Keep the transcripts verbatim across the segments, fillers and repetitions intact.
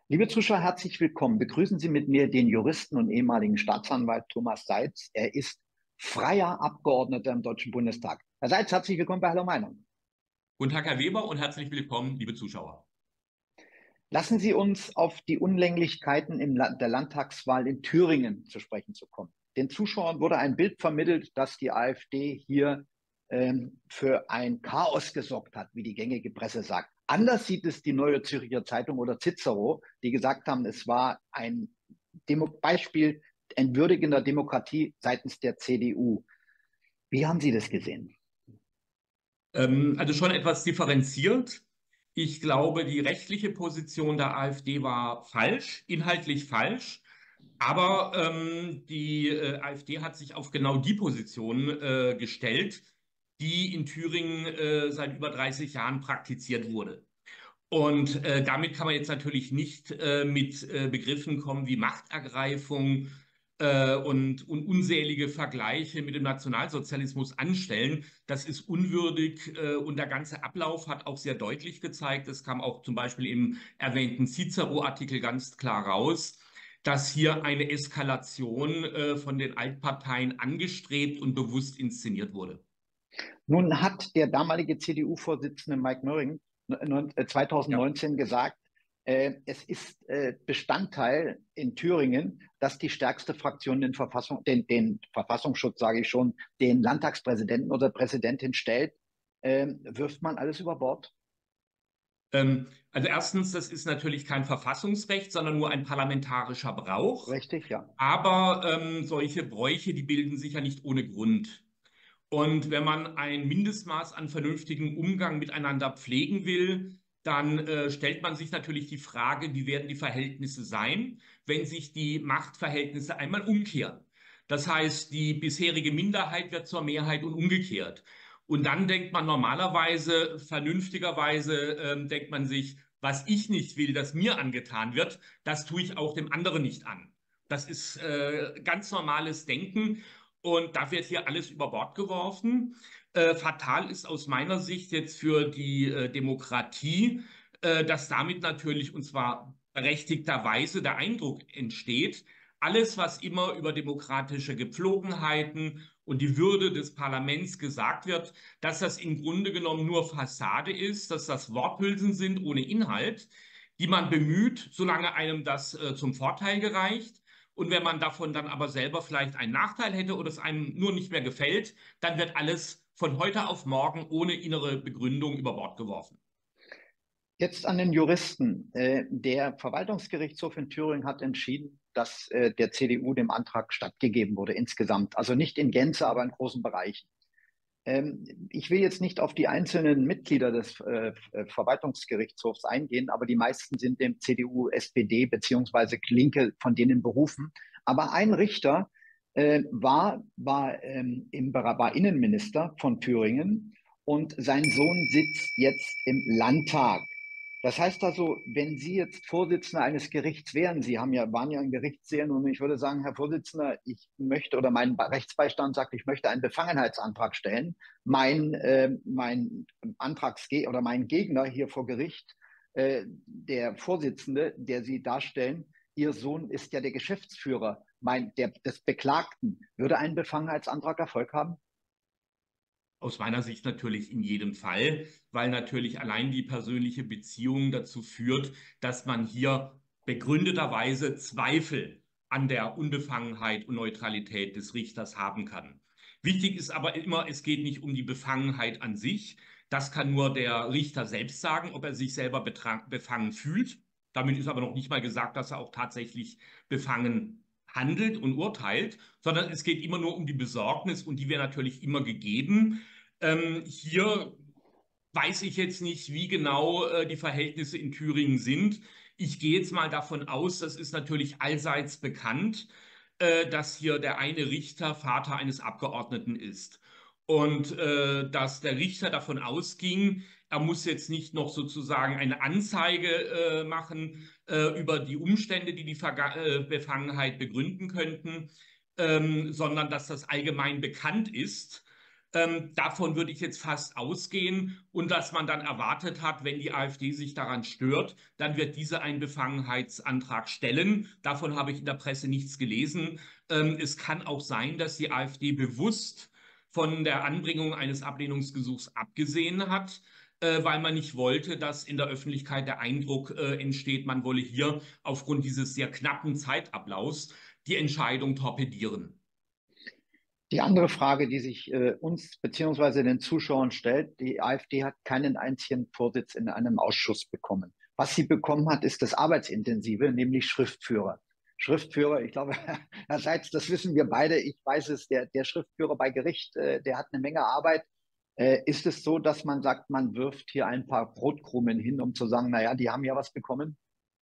Liebe Zuschauer, herzlich willkommen. Begrüßen Sie mit mir den Juristen und ehemaligen Staatsanwalt Thomas Seitz. Er ist freier Abgeordneter im Deutschen Bundestag. Herr Seitz, herzlich willkommen bei Hallo Meinung. Guten Tag, Herr Weber, und herzlich willkommen, liebe Zuschauer. Lassen Sie uns auf die Unlänglichkeiten in der Landtagswahl in Thüringen zu sprechen zu kommen. Den Zuschauern wurde ein Bild vermittelt, dass die AfD hier ähm, für ein Chaos gesorgt hat, wie die gängige Presse sagt. Anders sieht es die Neue Zürcher Zeitung oder Cicero, die gesagt haben, es war ein Demo Beispiel entwürdigender Demokratie seitens der C D U. Wie haben Sie das gesehen? Ähm, also schon etwas differenziert. Ich glaube, die rechtliche Position der AfD war falsch, inhaltlich falsch. Aber ähm, die äh, AfD hat sich auf genau die Position äh, gestellt, die in Thüringen äh, seit über dreißig Jahren praktiziert wurde. Und äh, damit kann man jetzt natürlich nicht äh, mit äh, Begriffen kommen wie Machtergreifung äh, und, und unzählige Vergleiche mit dem Nationalsozialismus anstellen. Das ist unwürdig äh, und der ganze Ablauf hat auch sehr deutlich gezeigt, das kam auch zum Beispiel im erwähnten Cicero-Artikel ganz klar raus, dass hier eine Eskalation äh, von den Altparteien angestrebt und bewusst inszeniert wurde. Nun hat der damalige C D U-Vorsitzende Mike Möhring Ja. zweitausendneunzehn gesagt, äh, es ist äh, Bestandteil in Thüringen, dass die stärkste Fraktion den, Verfassung, den, den Verfassungsschutz, sage ich schon, den Landtagspräsidenten oder Präsidentin stellt. Äh, wirft man alles über Bord? Ähm, also erstens, das ist natürlich kein Verfassungsrecht, sondern nur ein parlamentarischer Brauch. Richtig, ja. Aber ähm, solche Bräuche, die bilden sich ja nicht ohne Grund. Und wenn man ein Mindestmaß an vernünftigem Umgang miteinander pflegen will, dann äh, stellt man sich natürlich die Frage, wie werden die Verhältnisse sein, wenn sich die Machtverhältnisse einmal umkehren. Das heißt, die bisherige Minderheit wird zur Mehrheit und umgekehrt. Und dann denkt man normalerweise, vernünftigerweise, ähm, denkt man sich, was ich nicht will, dass mir angetan wird, das tue ich auch dem anderen nicht an. Das ist äh, ganz normales Denken. Und da wird hier alles über Bord geworfen. Äh, fatal ist aus meiner Sicht jetzt für die äh, Demokratie, äh, dass damit natürlich, und zwar berechtigterweise, der Eindruck entsteht, alles, was immer über demokratische Gepflogenheiten und die Würde des Parlaments gesagt wird, dass das im Grunde genommen nur Fassade ist, dass das Worthülsen sind ohne Inhalt, die man bemüht, solange einem das äh, zum Vorteil gereicht. Und wenn man davon dann aber selber vielleicht einen Nachteil hätte oder es einem nur nicht mehr gefällt, dann wird alles von heute auf morgen ohne innere Begründung über Bord geworfen. Jetzt an den Juristen. Äh, der Verwaltungsgerichtshof in Thüringen hat entschieden, dass äh, der C D U dem Antrag stattgegeben wurde insgesamt. Also nicht in Gänze, aber in großen Bereichen. Ähm, ich will jetzt nicht auf die einzelnen Mitglieder des äh, Verwaltungsgerichtshofs eingehen, aber die meisten sind dem C D U, S P D beziehungsweise Linke von denen berufen. Aber ein Richter äh, war, war, ähm, im, war Innenminister von Thüringen und sein Sohn sitzt jetzt im Landtag. Das heißt also, wenn Sie jetzt Vorsitzender eines Gerichts wären, Sie haben ja, waren ja in Gerichtssälen und ich würde sagen, Herr Vorsitzender, ich möchte oder mein Rechtsbeistand sagt, ich möchte einen Befangenheitsantrag stellen. Mein, äh, mein Antragsge oder mein Gegner hier vor Gericht, äh, der Vorsitzende, der Sie darstellen, Ihr Sohn ist ja der Geschäftsführer mein, der, des Beklagten. Würde ein Befangenheitsantrag Erfolg haben? Aus meiner Sicht natürlich in jedem Fall, weil natürlich allein die persönliche Beziehung dazu führt, dass man hier begründeterweise Zweifel an der Unbefangenheit und Neutralität des Richters haben kann. Wichtig ist aber immer, es geht nicht um die Befangenheit an sich. Das kann nur der Richter selbst sagen, ob er sich selber befangen fühlt. Damit ist aber noch nicht mal gesagt, dass er auch tatsächlich befangen handelt und urteilt, sondern es geht immer nur um die Besorgnis und die wäre natürlich immer gegeben. Ähm, hier weiß ich jetzt nicht, wie genau äh, die Verhältnisse in Thüringen sind. Ich gehe jetzt mal davon aus, das ist natürlich allseits bekannt, äh, dass hier der eine Richter Vater eines Abgeordneten ist. Und äh, dass der Richter davon ausging, er muss jetzt nicht noch sozusagen eine Anzeige äh, machen äh, über die Umstände, die die Verga äh, Befangenheit begründen könnten, ähm, sondern dass das allgemein bekannt ist, Ähm, davon würde ich jetzt fast ausgehen und dass man dann erwartet hat, wenn die AfD sich daran stört, dann wird diese einen Befangenheitsantrag stellen. Davon habe ich in der Presse nichts gelesen. Ähm, es kann auch sein, dass die AfD bewusst von der Anbringung eines Ablehnungsgesuchs abgesehen hat, äh, weil man nicht wollte, dass in der Öffentlichkeit der Eindruck äh, entsteht, man wolle hier aufgrund dieses sehr knappen Zeitablaufs die Entscheidung torpedieren. Die andere Frage, die sich äh, uns beziehungsweise den Zuschauern stellt, die AfD hat keinen einzigen Vorsitz in einem Ausschuss bekommen. Was sie bekommen hat, ist das Arbeitsintensive, nämlich Schriftführer. Schriftführer, ich glaube, Herr Seitz, das wissen wir beide, ich weiß es, der, der Schriftführer bei Gericht, äh, der hat eine Menge Arbeit. Äh, ist es so, dass man sagt, man wirft hier ein paar Brotkrumen hin, um zu sagen, naja, die haben ja was bekommen?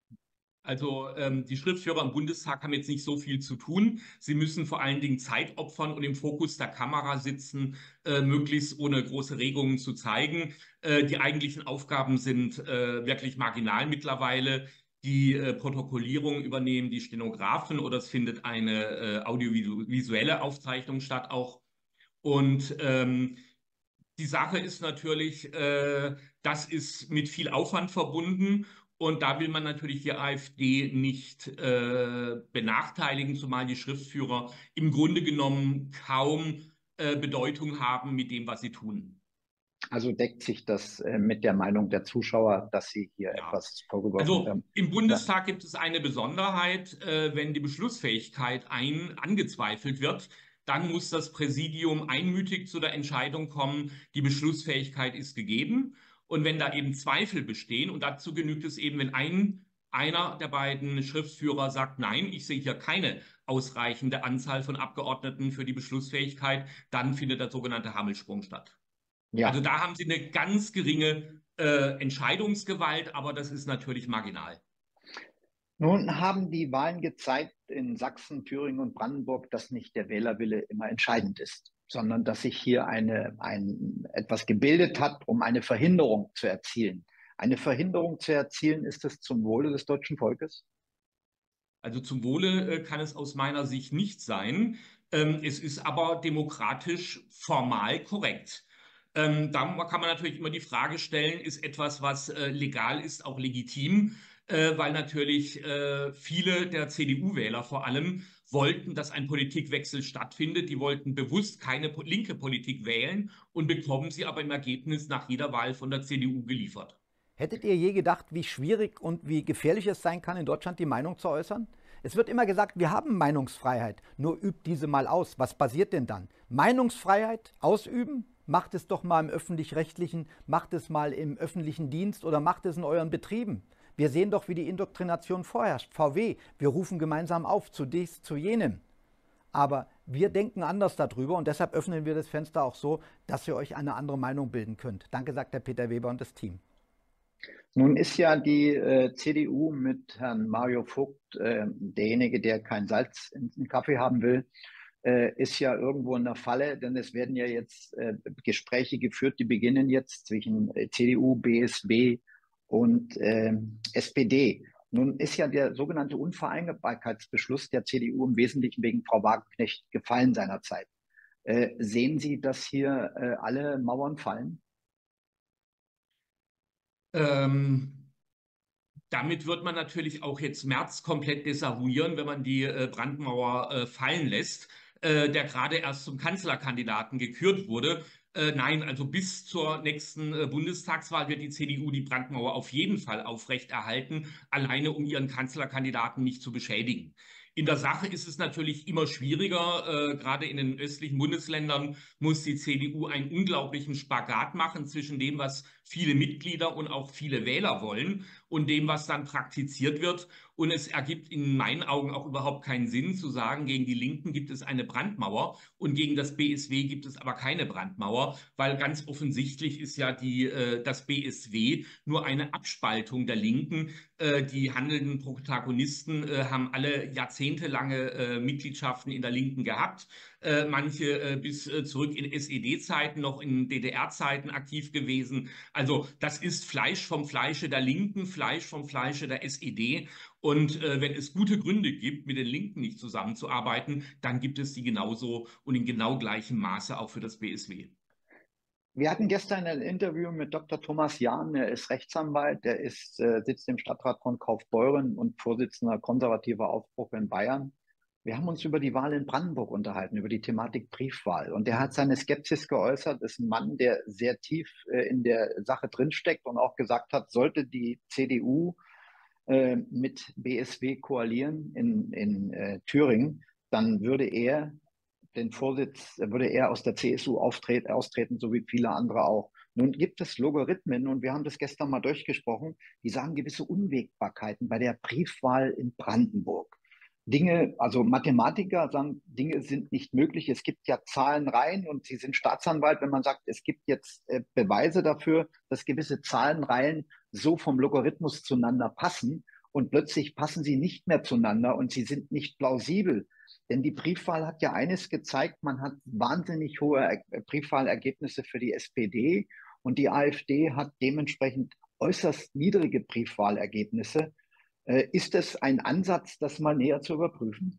Also ähm, die Schriftführer im Bundestag haben jetzt nicht so viel zu tun. Sie müssen vor allen Dingen Zeit opfern und im Fokus der Kamera sitzen, äh, möglichst ohne große Regungen zu zeigen. Äh, die eigentlichen Aufgaben sind äh, wirklich marginal mittlerweile. Die äh, Protokollierung übernehmen die Stenografen oder es findet eine äh, audiovisuelle Aufzeichnung statt auch. Und ähm, die Sache ist natürlich, äh, das ist mit viel Aufwand verbunden und da will man natürlich die AfD nicht äh, benachteiligen, zumal die Schriftführer im Grunde genommen kaum äh, Bedeutung haben mit dem, was sie tun. Also deckt sich das äh, mit der Meinung der Zuschauer, dass sie hier Ja. etwas vorgeworfen Also haben? im Ja. Bundestag gibt es eine Besonderheit, äh, wenn die Beschlussfähigkeit ein, angezweifelt wird, dann muss das Präsidium einmütig zu der Entscheidung kommen, die Beschlussfähigkeit ist gegeben. Und wenn da eben Zweifel bestehen, und dazu genügt es eben, wenn ein, einer der beiden Schriftführer sagt, nein, ich sehe hier keine ausreichende Anzahl von Abgeordneten für die Beschlussfähigkeit, dann findet der sogenannte Hammelsprung statt. Also Ja. da haben Sie eine ganz geringe äh, Entscheidungsgewalt, aber das ist natürlich marginal. Nun haben die Wahlen gezeigt in Sachsen, Thüringen und Brandenburg, dass nicht der Wählerwille immer entscheidend ist, sondern dass sich hier eine, ein, etwas gebildet hat, um eine Verhinderung zu erzielen. Eine Verhinderung zu erzielen, ist es zum Wohle des deutschen Volkes? Also zum Wohle äh, kann es aus meiner Sicht nicht sein. Ähm, es ist aber demokratisch formal korrekt. Ähm, da kann man natürlich immer die Frage stellen, ist etwas, was äh, legal ist, auch legitim? Äh, weil natürlich äh, viele der C D U-Wähler vor allem wollten, dass ein Politikwechsel stattfindet. Die wollten bewusst keine po linke Politik wählen und bekommen sie aber im Ergebnis nach jeder Wahl von der C D U geliefert. Hättet ihr je gedacht, wie schwierig und wie gefährlich es sein kann, in Deutschland die Meinung zu äußern? Es wird immer gesagt, wir haben Meinungsfreiheit, nur übt diese mal aus. Was passiert denn dann? Meinungsfreiheit ausüben? Macht es doch mal im öffentlich-rechtlichen, macht es mal im öffentlichen Dienst oder macht es in euren Betrieben. Wir sehen doch, wie die Indoktrination vorherrscht. V W, wir rufen gemeinsam auf zu dies, zu jenem. Aber wir denken anders darüber und deshalb öffnen wir das Fenster auch so, dass ihr euch eine andere Meinung bilden könnt. Danke, sagt der Peter Weber und das Team. Nun ist ja die äh, C D U mit Herrn Mario Vogt äh, derjenige, der kein Salz in den Kaffee haben will, äh, ist ja irgendwo in der Falle, denn es werden ja jetzt äh, Gespräche geführt, die beginnen jetzt zwischen äh, C D U, B S W und äh, S P D. Nun ist ja der sogenannte Unvereinbarkeitsbeschluss der C D U im Wesentlichen wegen Frau Wagenknecht gefallen seinerzeit. Äh, sehen Sie, dass hier äh, alle Mauern fallen? Ähm, Damit wird man natürlich auch jetzt Merz komplett desavouieren, wenn man die äh, Brandmauer äh, fallen lässt, äh, der gerade erst zum Kanzlerkandidaten gekürt wurde. Äh, nein, also bis zur nächsten äh, Bundestagswahl wird die C D U die Brandmauer auf jeden Fall aufrechterhalten, alleine um ihren Kanzlerkandidaten nicht zu beschädigen. In der Sache ist es natürlich immer schwieriger. Äh, gerade in den östlichen Bundesländern muss die C D U einen unglaublichen Spagat machen zwischen dem, was viele Mitglieder und auch viele Wähler wollen und dem, was dann praktiziert wird. Und es ergibt in meinen Augen auch überhaupt keinen Sinn zu sagen, gegen die Linken gibt es eine Brandmauer und gegen das B S W gibt es aber keine Brandmauer, weil ganz offensichtlich ist ja die, äh, das B S W nur eine Abspaltung der Linken. Äh, die handelnden Protagonisten äh, haben alle jahrzehntelange äh, Mitgliedschaften in der Linken gehabt. Äh, manche äh, bis äh, zurück in S E D-Zeiten, noch in D D R-Zeiten aktiv gewesen. Also das ist Fleisch vom Fleische der Linken, Fleisch vom Fleische der S E D. Und äh, wenn es gute Gründe gibt, mit den Linken nicht zusammenzuarbeiten, dann gibt es die genauso und in genau gleichem Maße auch für das B S W. Wir hatten gestern ein Interview mit Doktor Thomas Jahn, er ist Rechtsanwalt, der ist, äh, sitzt im Stadtrat von Kaufbeuren und Vorsitzender konservativer Aufbruch in Bayern. Wir haben uns über die Wahl in Brandenburg unterhalten, über die Thematik Briefwahl. Und er hat seine Skepsis geäußert, ist ein Mann, der sehr tief äh, in der Sache drinsteckt und auch gesagt hat, sollte die C D U äh, mit B S W koalieren in, in äh, Thüringen, dann würde er den Vorsitz, würde er aus der C S U auftreten, austreten, so wie viele andere auch. Nun gibt es Logarithmen, und wir haben das gestern mal durchgesprochen, die sagen gewisse Unwägbarkeiten bei der Briefwahl in Brandenburg. Dinge, also Mathematiker sagen, Dinge sind nicht möglich. Es gibt ja Zahlenreihen, und Sie sind Staatsanwalt, wenn man sagt, es gibt jetzt äh, Beweise dafür, dass gewisse Zahlenreihen so vom Logarithmus zueinander passen, und plötzlich passen sie nicht mehr zueinander und sie sind nicht plausibel. Denn die Briefwahl hat ja eines gezeigt, man hat wahnsinnig hohe Briefwahlergebnisse für die S P D, und die AfD hat dementsprechend äußerst niedrige Briefwahlergebnisse. Äh, ist es ein Ansatz, das mal näher zu überprüfen?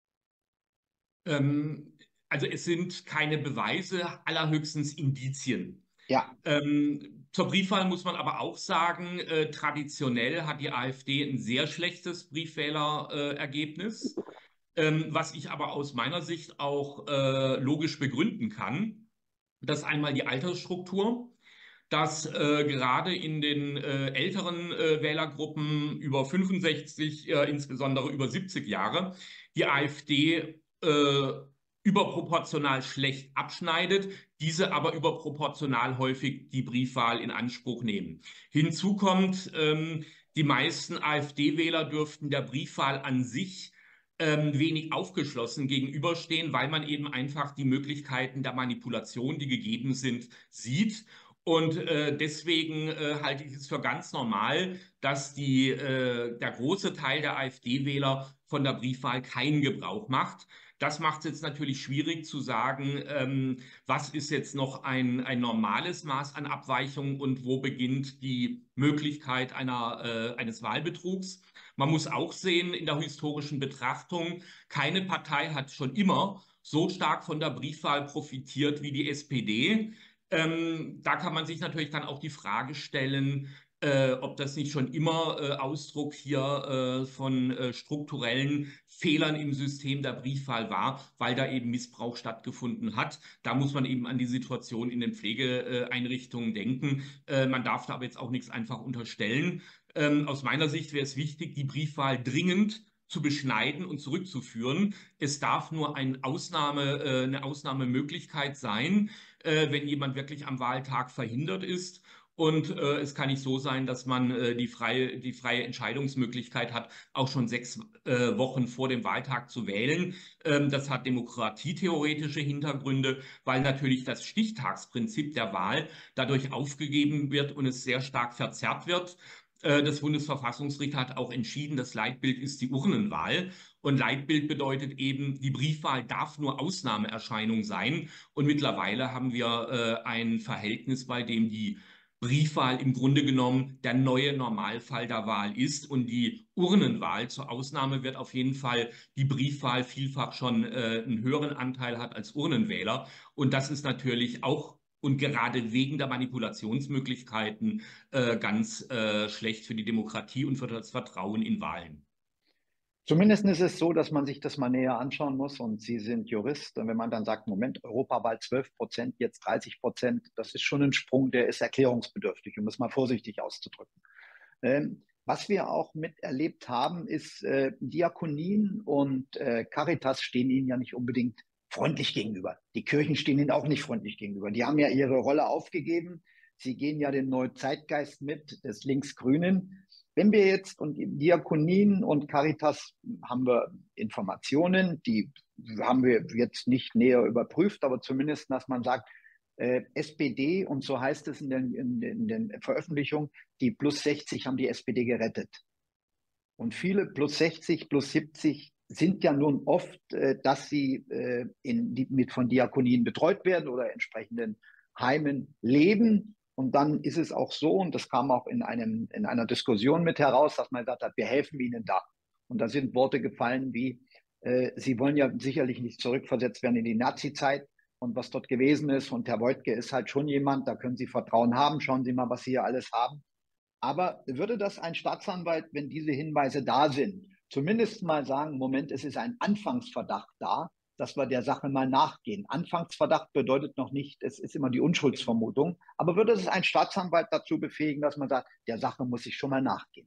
Ähm, also es sind keine Beweise, allerhöchstens Indizien. Ja. Ähm, zur Briefwahl muss man aber auch sagen, äh, traditionell hat die AfD ein sehr schlechtes Briefwählerergebnis, äh, ähm, was ich aber aus meiner Sicht auch äh, logisch begründen kann. Das ist einmal die Altersstruktur, dass äh, gerade in den äh, älteren äh, Wählergruppen über fünfundsechzig, äh, insbesondere über siebzig Jahre, die AfD äh, überproportional schlecht abschneidet, diese aber überproportional häufig die Briefwahl in Anspruch nehmen. Hinzu kommt, ähm, die meisten AfD-Wähler dürften der Briefwahl an sich ähm, wenig aufgeschlossen gegenüberstehen, weil man eben einfach die Möglichkeiten der Manipulation, die gegeben sind, sieht. Und äh, deswegen äh, halte ich es für ganz normal, dass die, äh, der große Teil der AfD-Wähler von der Briefwahl keinen Gebrauch macht. Das macht es jetzt natürlich schwierig zu sagen, ähm, was ist jetzt noch ein, ein normales Maß an Abweichung und wo beginnt die Möglichkeit einer, äh, eines Wahlbetrugs. Man muss auch sehen, in der historischen Betrachtung, keine Partei hat schon immer so stark von der Briefwahl profitiert wie die S P D. Ähm, da kann man sich natürlich dann auch die Frage stellen, äh, ob das nicht schon immer äh, Ausdruck hier äh, von äh, strukturellen Fehlern im System der Briefwahl war, weil da eben Missbrauch stattgefunden hat. Da muss man eben an die Situation in den Pflegeeinrichtungen denken. Äh, man darf da aber jetzt auch nichts einfach unterstellen. Ähm, aus meiner Sicht wäre es wichtig, die Briefwahl dringend zu beschneiden und zurückzuführen. Es darf nur ein Ausnahme, äh, eine Ausnahmemöglichkeit sein, äh, wenn jemand wirklich am Wahltag verhindert ist. Und äh, es kann nicht so sein, dass man äh, die, freie, die freie Entscheidungsmöglichkeit hat, auch schon sechs äh, Wochen vor dem Wahltag zu wählen. Ähm, das hat demokratietheoretische Hintergründe, weil natürlich das Stichtagsprinzip der Wahl dadurch aufgegeben wird und es sehr stark verzerrt wird. Das Bundesverfassungsgericht hat auch entschieden, das Leitbild ist die Urnenwahl. Und Leitbild bedeutet eben, die Briefwahl darf nur Ausnahmeerscheinung sein. Und mittlerweile haben wir äh, ein Verhältnis, bei dem die Briefwahl im Grunde genommen der neue Normalfall der Wahl ist. Und die Urnenwahl zur Ausnahme wird auf jeden Fall die Briefwahl vielfach schon äh, einen höheren Anteil hat als Urnenwähler. Und das ist natürlich auch und gerade wegen der Manipulationsmöglichkeiten äh, ganz äh, schlecht für die Demokratie und für das Vertrauen in Wahlen. Zumindest ist es so, dass man sich das mal näher anschauen muss, und Sie sind Jurist. Und wenn man dann sagt, Moment, Europawahl zwölf Prozent, jetzt dreißig Prozent, das ist schon ein Sprung, der ist erklärungsbedürftig, um es mal vorsichtig auszudrücken. Ähm, was wir auch miterlebt haben, ist, äh, Diakonien und äh, Caritas stehen Ihnen ja nicht unbedingt freundlich gegenüber. Die Kirchen stehen Ihnen auch nicht freundlich gegenüber. Die haben ja ihre Rolle aufgegeben. Sie gehen ja den neuen Zeitgeist mit des Linksgrünen. Wenn wir jetzt, und Diakonien und Caritas haben wir Informationen, die haben wir jetzt nicht näher überprüft, aber zumindest, dass man sagt, äh, S P D, und so heißt es in den, in, in den Veröffentlichungen, die plus sechzig haben die S P D gerettet. Und viele plus sechzig, plus siebzig sind ja nun oft, äh, dass sie äh, in, die, mit von Diakonien betreut werden oder entsprechenden Heimen leben. Und dann ist es auch so, und das kam auch in, einem, in einer Diskussion mit heraus, dass man gesagt hat, wir helfen ihnen da. Und da sind Worte gefallen wie, äh, sie wollen ja sicherlich nicht zurückversetzt werden in die Nazi-Zeit. und was dort gewesen ist. Und Herr Woidke ist halt schon jemand, da können Sie Vertrauen haben. Schauen Sie mal, was Sie hier alles haben. Aber würde das ein Staatsanwalt, wenn diese Hinweise da sind, zumindest mal sagen, Moment, es ist ein Anfangsverdacht da, dass wir der Sache mal nachgehen. Anfangsverdacht bedeutet noch nicht, es ist immer die Unschuldsvermutung. Aber würde es ein Staatsanwalt dazu befähigen, dass man sagt, der Sache muss ich schon mal nachgehen?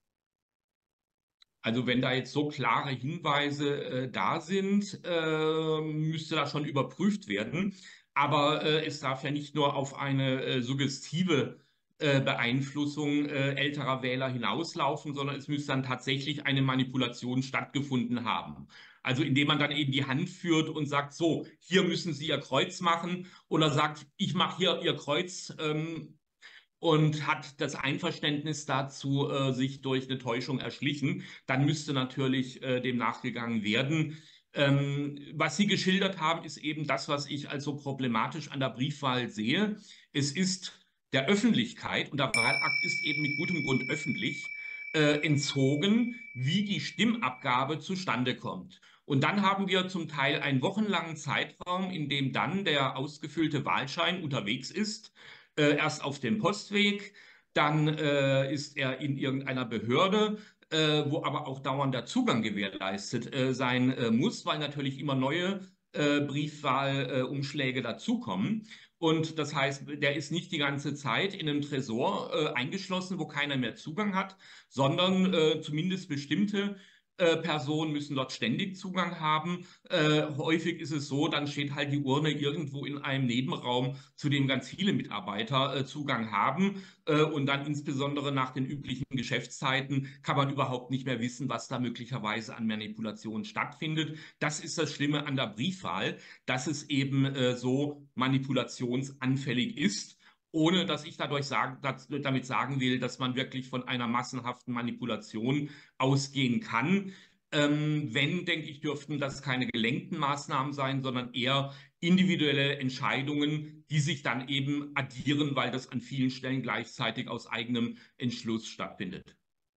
Also wenn da jetzt so klare Hinweise äh, da sind, äh, müsste das schon überprüft werden. Aber äh, es darf ja nicht nur auf eine äh, suggestive äh, Beeinflussung äh, älterer Wähler hinauslaufen, sondern es müsste dann tatsächlich eine Manipulation stattgefunden haben. Also indem man dann eben die Hand führt und sagt, so, hier müssen Sie Ihr Kreuz machen, oder sagt, ich mache hier Ihr Kreuz, ähm, und hat das Einverständnis dazu äh, sich durch eine Täuschung erschlichen, dann müsste natürlich äh, dem nachgegangen werden. Ähm, was Sie geschildert haben, ist eben das, was ich als so problematisch an der Briefwahl sehe. Es ist der Öffentlichkeit, und der Wahlakt ist eben mit gutem Grund öffentlich, äh, entzogen, wie die Stimmabgabe zustande kommt. Und dann haben wir zum Teil einen wochenlangen Zeitraum, in dem dann der ausgefüllte Wahlschein unterwegs ist, äh, erst auf dem Postweg, dann äh, ist er in irgendeiner Behörde, äh, wo aber auch dauernder Zugang gewährleistet äh, sein äh, muss, weil natürlich immer neue äh, Briefwahlumschläge dazukommen. Und das heißt, der ist nicht die ganze Zeit in einem Tresor äh, eingeschlossen, wo keiner mehr Zugang hat, sondern äh, zumindest bestimmte äh, Personen müssen dort ständig Zugang haben. Äh, häufig ist es so, dann steht halt die Urne irgendwo in einem Nebenraum, zu dem ganz viele Mitarbeiter äh, Zugang haben. Äh, und dann insbesondere nach den üblichen Geschäftszeiten kann man überhaupt nicht mehr wissen, was da möglicherweise an Manipulationen stattfindet. Das ist das Schlimme an der Briefwahl, dass es eben äh, so manipulationsanfällig ist, ohne dass ich dadurch sagen, damit sagen will, dass man wirklich von einer massenhaften Manipulation ausgehen kann. Ähm, wenn, denke ich, dürften das keine gelenkten Maßnahmen sein, sondern eher individuelle Entscheidungen, die sich dann eben addieren, weil das an vielen Stellen gleichzeitig aus eigenem Entschluss stattfindet.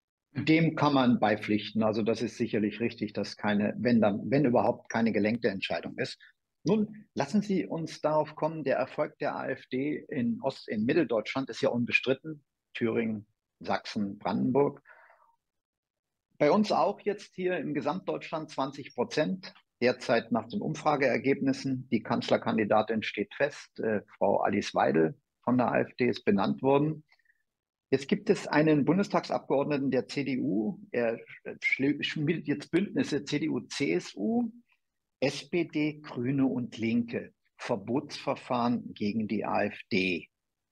Dem kann man beipflichten. Also das ist sicherlich richtig, dass keine, wenn dann, wenn überhaupt keine gelenkte Entscheidung ist. Nun, lassen Sie uns darauf kommen, der Erfolg der AfD in Ost-, in Mitteldeutschland ist ja unbestritten. Thüringen, Sachsen, Brandenburg. Bei uns auch jetzt hier im Gesamtdeutschland zwanzig Prozent. Derzeit nach den Umfrageergebnissen. Die Kanzlerkandidatin steht fest. Äh, Frau Alice Weidel von der AfD ist benannt worden. Jetzt gibt es einen Bundestagsabgeordneten der C D U. Er schmiedet jetzt Bündnisse C D U, C S U, S P D, Grüne und Linke. Verbotsverfahren gegen die AfD.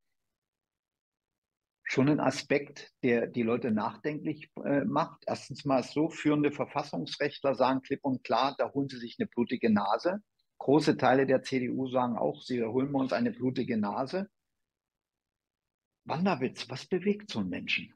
Schon ein Aspekt, der die Leute nachdenklich äh, macht. Erstens mal so, führende Verfassungsrechtler sagen klipp und klar, da holen sie sich eine blutige Nase. Große Teile der C D U sagen auch, sie holen wir uns eine blutige Nase. Wanderwitz, was bewegt so einen Menschen?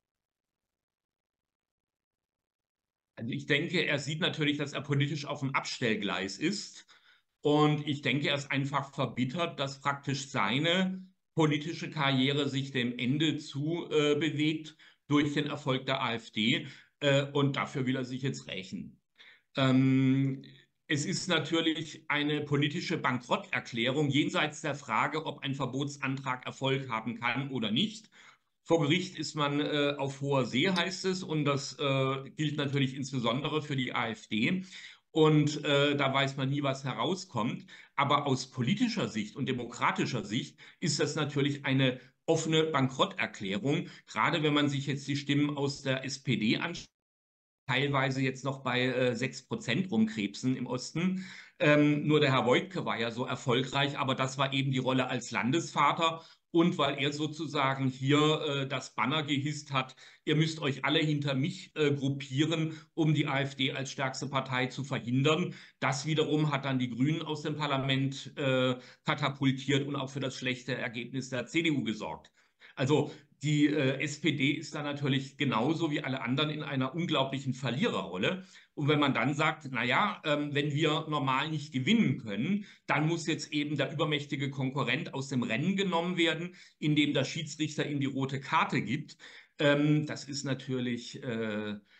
Also ich denke, er sieht natürlich, dass er politisch auf dem Abstellgleis ist. Und ich denke, er ist einfach verbittert, dass praktisch seine politische Karriere sich dem Ende zu äh, bewegt durch den Erfolg der AfD. Äh, und dafür will er sich jetzt rächen. Ähm, es ist natürlich eine politische Bankrotterklärung jenseits der Frage, ob ein Verbotsantrag Erfolg haben kann oder nicht. Vor Gericht ist man äh, auf hoher See, heißt es, und das äh, gilt natürlich insbesondere für die AfD. Und äh, da weiß man nie, was herauskommt. Aber aus politischer Sicht und demokratischer Sicht ist das natürlich eine offene Bankrotterklärung, gerade wenn man sich jetzt die Stimmen aus der S P D anschaut, teilweise jetzt noch bei äh, sechs Prozent rumkrebsen im Osten. Ähm, nur der Herr Woidke war ja so erfolgreich, aber das war eben die Rolle als Landesvater. Und weil er sozusagen hier äh, das Banner gehisst hat, ihr müsst euch alle hinter mich äh, gruppieren, um die AfD als stärkste Partei zu verhindern. Das wiederum hat dann die Grünen aus dem Parlament äh, katapultiert und auch für das schlechte Ergebnis der C D U gesorgt. Also die äh, S P D ist da natürlich genauso wie alle anderen in einer unglaublichen Verliererrolle. Und wenn man dann sagt, naja, ähm, wenn wir normal nicht gewinnen können, dann muss jetzt eben der übermächtige Konkurrent aus dem Rennen genommen werden, indem der Schiedsrichter ihm die rote Karte gibt. Ähm, das ist natürlich äh,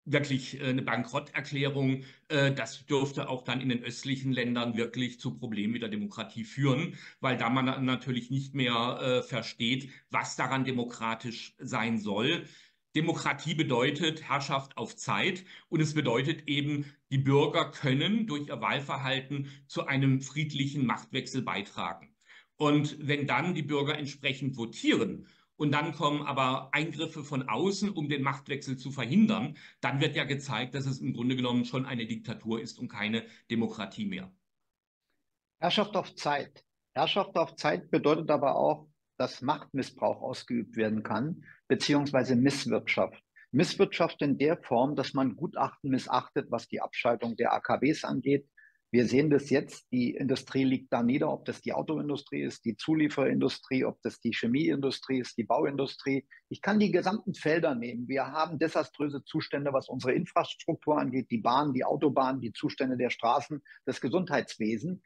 wirklich eine Bankrotterklärung. Das dürfte auch dann in den östlichen Ländern wirklich zu Problemen mit der Demokratie führen, weil da man natürlich nicht mehr versteht, was daran demokratisch sein soll. Demokratie bedeutet Herrschaft auf Zeit und es bedeutet eben, die Bürger können durch ihr Wahlverhalten zu einem friedlichen Machtwechsel beitragen. Und wenn dann die Bürger entsprechend votieren, und dann kommen aber Eingriffe von außen, um den Machtwechsel zu verhindern, dann wird ja gezeigt, dass es im Grunde genommen schon eine Diktatur ist und keine Demokratie mehr. Herrschaft auf Zeit. Herrschaft auf Zeit bedeutet aber auch, dass Machtmissbrauch ausgeübt werden kann, beziehungsweise Misswirtschaft. Misswirtschaft in der Form, dass man Gutachten missachtet, was die Abschaltung der A K Ws angeht. Wir sehen das jetzt, die Industrie liegt da nieder, ob das die Autoindustrie ist, die Zulieferindustrie, ob das die Chemieindustrie ist, die Bauindustrie. Ich kann die gesamten Felder nehmen. Wir haben desaströse Zustände, was unsere Infrastruktur angeht, die Bahn, die Autobahn, die Zustände der Straßen, das Gesundheitswesen.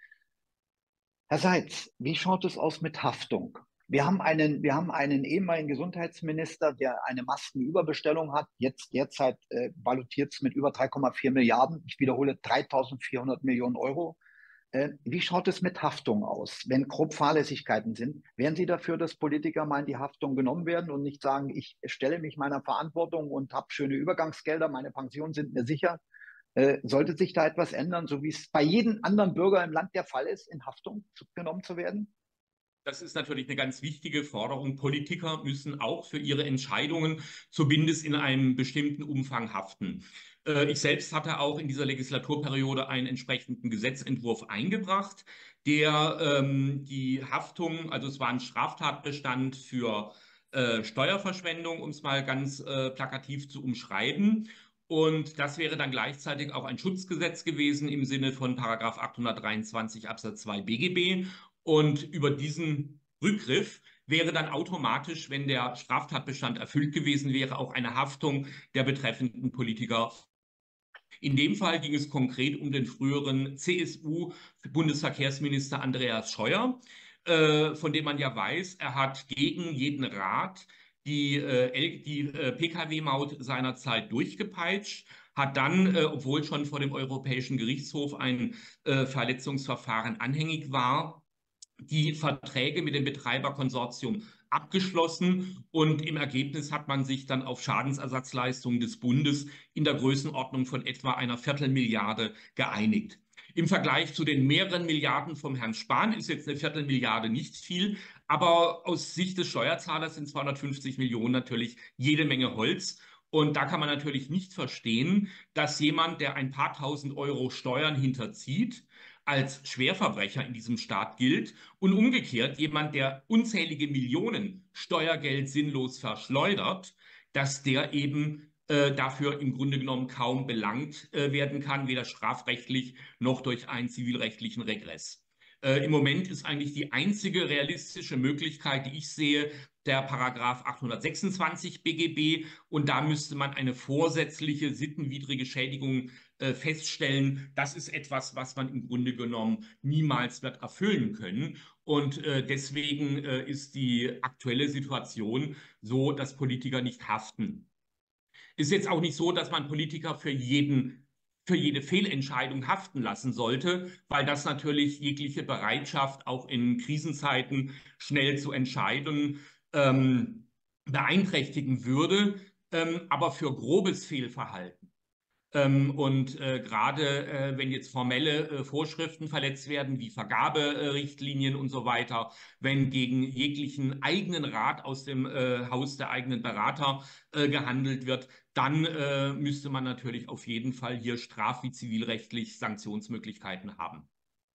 Herr Seitz, wie schaut es aus mit Haftung? Wir haben einen, wir haben einen ehemaligen Gesundheitsminister, der eine Maskenüberbestellung hat. Jetzt derzeit äh, ballotiert es mit über drei Komma vier Milliarden. Ich wiederhole, dreitausendvierhundert Millionen Euro. Äh, wie schaut es mit Haftung aus, wenn grob Fahrlässigkeiten sind? Wären Sie dafür, dass Politiker mal in die Haftung genommen werden und nicht sagen, ich stelle mich meiner Verantwortung und habe schöne Übergangsgelder, meine Pensionen sind mir sicher? Äh, sollte sich da etwas ändern, so wie es bei jedem anderen Bürger im Land der Fall ist, in Haftung zu, genommen zu werden? Das ist natürlich eine ganz wichtige Forderung. Politiker müssen auch für ihre Entscheidungen zumindest in einem bestimmten Umfang haften. Ich selbst hatte auch in dieser Legislaturperiode einen entsprechenden Gesetzentwurf eingebracht, der ähm, die Haftung, also es war ein Straftatbestand für äh, Steuerverschwendung, um es mal ganz äh, plakativ zu umschreiben. Und das wäre dann gleichzeitig auch ein Schutzgesetz gewesen im Sinne von Paragraph achthundertdreiundzwanzig Absatz zwei B G B. Und über diesen Rückgriff wäre dann automatisch, wenn der Straftatbestand erfüllt gewesen wäre, auch eine Haftung der betreffenden Politiker. In dem Fall ging es konkret um den früheren C S U-Bundesverkehrsminister Andreas Scheuer, äh, von dem man ja weiß, er hat gegen jeden Rat die, äh, die äh, P K W-Maut seinerzeit durchgepeitscht, hat dann, äh, obwohl schon vor dem Europäischen Gerichtshof ein äh, Verletzungsverfahren anhängig war, die Verträge mit dem Betreiberkonsortium abgeschlossen und im Ergebnis hat man sich dann auf Schadensersatzleistungen des Bundes in der Größenordnung von etwa einer Viertelmilliarde geeinigt. Im Vergleich zu den mehreren Milliarden vom Herrn Spahn ist jetzt eine Viertelmilliarde nicht viel, aber aus Sicht des Steuerzahlers sind zweihundertfünfzig Millionen natürlich jede Menge Holz. Und da kann man natürlich nicht verstehen, dass jemand, der ein paar tausend Euro Steuern hinterzieht, als Schwerverbrecher in diesem Staat gilt und umgekehrt jemand, der unzählige Millionen Steuergeld sinnlos verschleudert, dass der eben äh, dafür im Grunde genommen kaum belangt äh, werden kann, weder strafrechtlich noch durch einen zivilrechtlichen Regress. Äh, Im Moment ist eigentlich die einzige realistische Möglichkeit, die ich sehe, der Paragraph achthundertsechsundzwanzig B G B und da müsste man eine vorsätzliche sittenwidrige Schädigung äh, feststellen. Das ist etwas, was man im Grunde genommen niemals wird erfüllen können und äh, deswegen äh, ist die aktuelle Situation so, dass Politiker nicht haften. Ist jetzt auch nicht so, dass man Politiker für jeden für jede Fehlentscheidung haften lassen sollte, weil das natürlich jegliche Bereitschaft, auch in Krisenzeiten schnell zu entscheiden, ähm, beeinträchtigen würde, ähm, aber für grobes Fehlverhalten. Ähm, und äh, gerade äh, wenn jetzt formelle äh, Vorschriften verletzt werden, wie Vergaberichtlinien äh, und so weiter, wenn gegen jeglichen eigenen Rat aus dem äh, Haus der eigenen Berater äh, gehandelt wird, dann äh, müsste man natürlich auf jeden Fall hier straf- wie zivilrechtlich Sanktionsmöglichkeiten haben.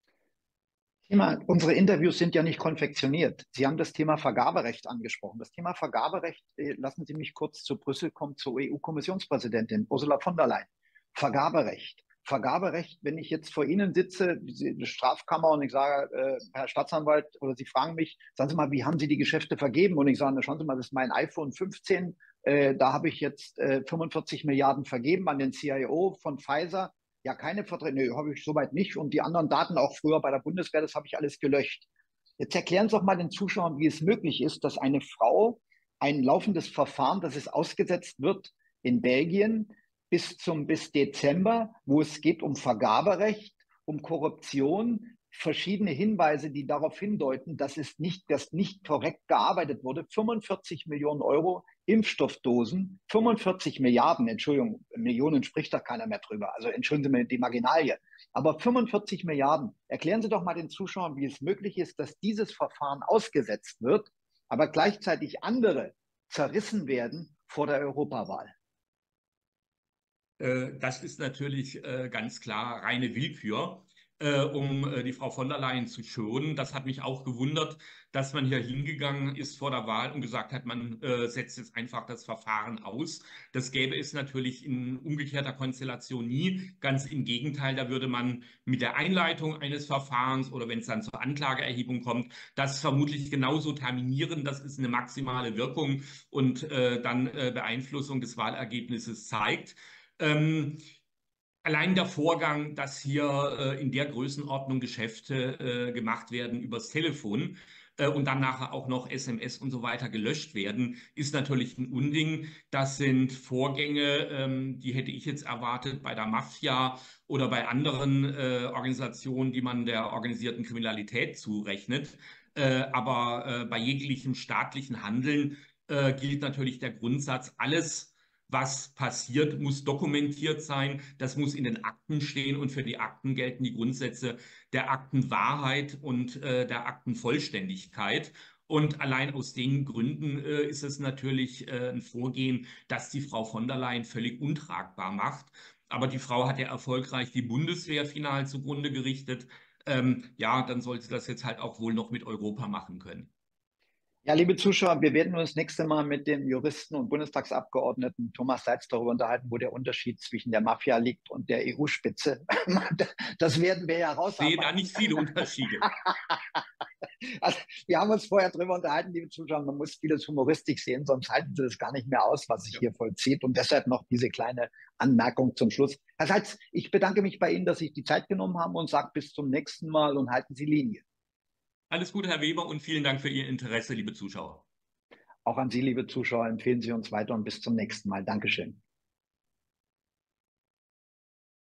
Thema, unsere Interviews sind ja nicht konfektioniert. Sie haben das Thema Vergaberecht angesprochen. Das Thema Vergaberecht, äh, lassen Sie mich kurz zu Brüssel kommen, zur E U-Kommissionspräsidentin Ursula von der Leyen. Vergaberecht. Vergaberecht, wenn ich jetzt vor Ihnen sitze, die Strafkammer, und ich sage, äh, Herr Staatsanwalt, oder Sie fragen mich, sagen Sie mal, wie haben Sie die Geschäfte vergeben? Und ich sage, schauen Sie mal, das ist mein iPhone fünfzehn, äh, da habe ich jetzt äh, fünfundvierzig Milliarden vergeben an den C I O von Pfizer. Ja, keine Verträge, nee, habe ich soweit nicht. Und die anderen Daten auch früher bei der Bundeswehr, das habe ich alles gelöscht. Jetzt erklären Sie doch mal den Zuschauern, wie es möglich ist, dass eine Frau ein laufendes Verfahren, das es ausgesetzt wird in Belgien, bis zum bis Dezember, wo es geht um Vergaberecht, um Korruption, verschiedene Hinweise, die darauf hindeuten, dass es nicht, dass nicht korrekt gearbeitet wurde. fünfundvierzig Millionen Euro Impfstoffdosen, fünfundvierzig Milliarden, Entschuldigung, Millionen spricht da keiner mehr drüber. Also entschuldigen Sie mir die Marginalie. Aber fünfundvierzig Milliarden. Erklären Sie doch mal den Zuschauern, wie es möglich ist, dass dieses Verfahren ausgesetzt wird, aber gleichzeitig andere zerrissen werden vor der Europawahl. Das ist natürlich ganz klar reine Willkür, um die Frau von der Leyen zu schonen. Das hat mich auch gewundert, dass man hier hingegangen ist vor der Wahl und gesagt hat, man setzt jetzt einfach das Verfahren aus. Das gäbe es natürlich in umgekehrter Konstellation nie. Ganz im Gegenteil, da würde man mit der Einleitung eines Verfahrens oder wenn es dann zur Anklageerhebung kommt, das vermutlich genauso terminieren. Das ist eine maximale Wirkung und dann Beeinflussung des Wahlergebnisses zeigt. Ähm, allein der Vorgang, dass hier äh, in der Größenordnung Geschäfte äh, gemacht werden übers Telefon äh, und dann nachher auch noch S M S und so weiter gelöscht werden, ist natürlich ein Unding. Das sind Vorgänge, ähm, die hätte ich jetzt erwartet bei der Mafia oder bei anderen äh, Organisationen, die man der organisierten Kriminalität zurechnet. Äh, aber äh, bei jeglichem staatlichen Handeln äh, gilt natürlich der Grundsatz, alles was passiert, muss dokumentiert sein, das muss in den Akten stehen und für die Akten gelten die Grundsätze der Aktenwahrheit und äh, der Aktenvollständigkeit. Und allein aus den Gründen äh, ist es natürlich äh, ein Vorgehen, das die Frau von der Leyen völlig untragbar macht. Aber die Frau hat ja erfolgreich die Bundeswehr final zugrunde gerichtet. Ähm, ja, dann sollte sie das jetzt halt auch wohl noch mit Europa machen können. Ja, liebe Zuschauer, wir werden uns nächste Mal mit dem Juristen und Bundestagsabgeordneten Thomas Seitz darüber unterhalten, wo der Unterschied zwischen der Mafia liegt und der E U-Spitze. Das werden wir ja rausarbeiten. Ich sehe da nicht viele Unterschiede. Also, wir haben uns vorher darüber unterhalten, liebe Zuschauer, man muss vieles humoristisch sehen, sonst halten Sie das gar nicht mehr aus, was sich ja hier vollzieht. Und deshalb noch diese kleine Anmerkung zum Schluss. Herr Seitz, ich bedanke mich bei Ihnen, dass Sie sich die Zeit genommen haben und sage bis zum nächsten Mal und halten Sie Linie. Alles Gute, Herr Weber, und vielen Dank für Ihr Interesse, liebe Zuschauer. Auch an Sie, liebe Zuschauer, empfehlen Sie uns weiter und bis zum nächsten Mal. Dankeschön.